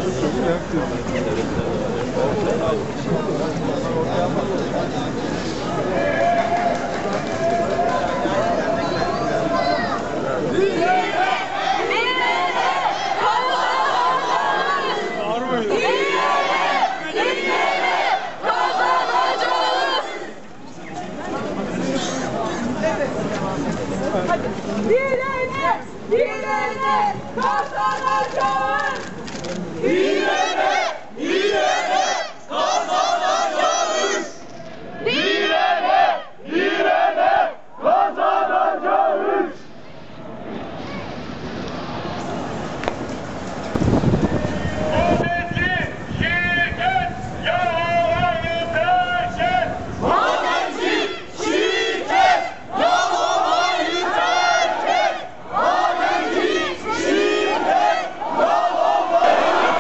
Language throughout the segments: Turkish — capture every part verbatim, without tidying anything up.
Direne, direne, kazanacağız. Direne, direne, kazanacağız. Direne, direne, kazanacağız. Madenci, şirket, Yalova'yı terk. Madenci, şirket, Yalova'yı terk. Madenci, şirket, Yalova'yı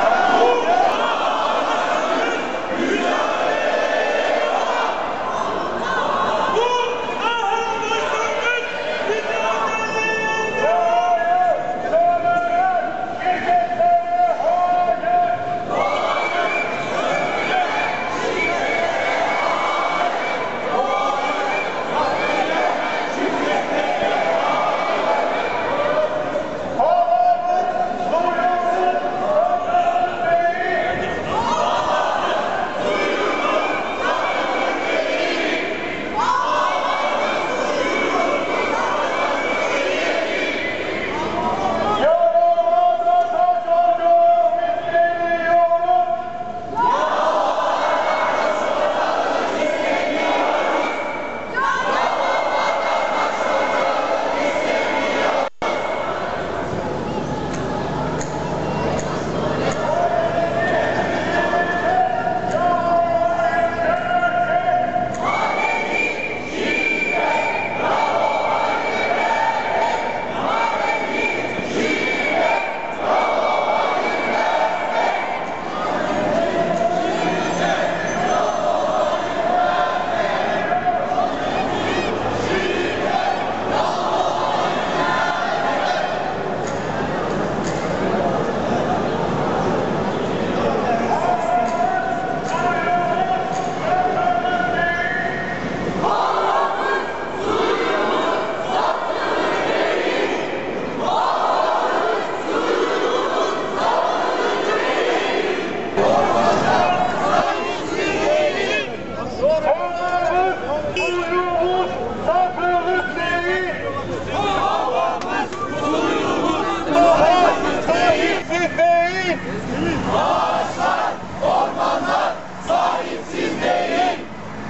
ağaçlar, ormanlar sahipsiz değil.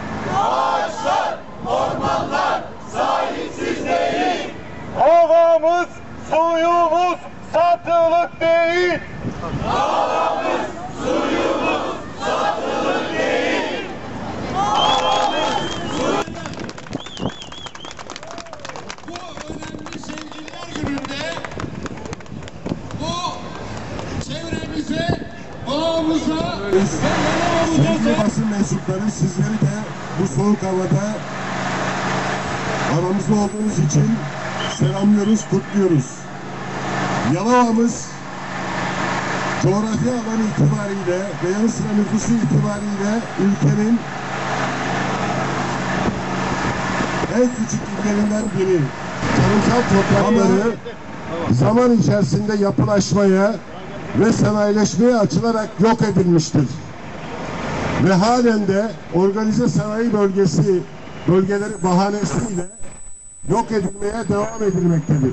Ağaçlar, ormanlar sahipsiz değil. Havamız, suyumuz satılık değil. Havamız, suyumuz satılık değil. Havamız, suyumuz. Bu önemli sevgililer gününde bu çevremize, doğamıza ve sevgili basın mensupları, sizleri de bu soğuk havada aramızda olduğunuz için selamlıyoruz, kutluyoruz. Yalova'mız coğrafi alanı itibariyle ve yanı sıra nüfusu itibariyle ülkenin en küçük illerinden biri. Tarımsal toprakları zaman içerisinde yapılaşmaya ve sanayileşmeye açılarak yok edilmiştir. Ve halen de organize sanayi bölgesi bölgeleri bahanesiyle yok edilmeye devam edilmektedir.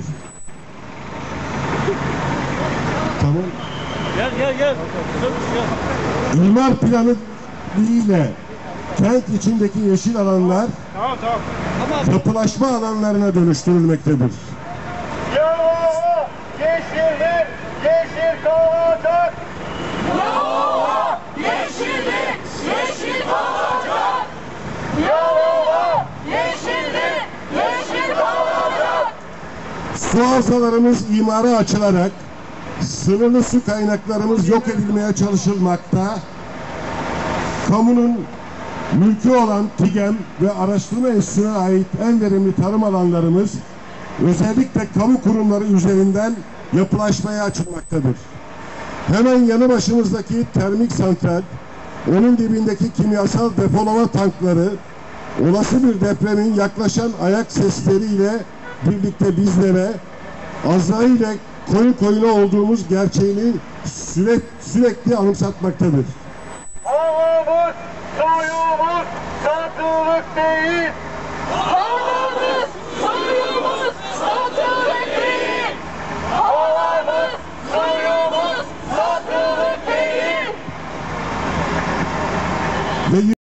Tamam. Gel gel gel. İmar planı ile kent içindeki yeşil alanlar Tamam tamam. yapılaşma alanlarına dönüştürülmektedir. Yalova yeşillik, yeşil kalacak. Yalova yeşillik, yeşil kalacak. Yalova yeşillik, yeşil kalacak. Su havzalarımız imara açılarak sınırlı su kaynaklarımız yok edilmeye çalışılmakta. Kamunun mülkü olan TİGEM ve Araştırma Enstitüsü'ne ait en verimli tarım alanlarımız özellikle kamu kurumları üzerinden yapılaşmaya açılmaktadır. Hemen yanı başımızdaki termik santral, onun dibindeki kimyasal depolama tankları, olası bir depremin yaklaşan ayak sesleriyle birlikte bizlere Azrail'le koyun koyuna olduğumuz gerçeğini sürekli, sürekli anımsatmaktadır. Havamız, suyumuz satılık değil. Havamız, suyumuz satılık değil. Havamız, suyumuz satılık değil. Ve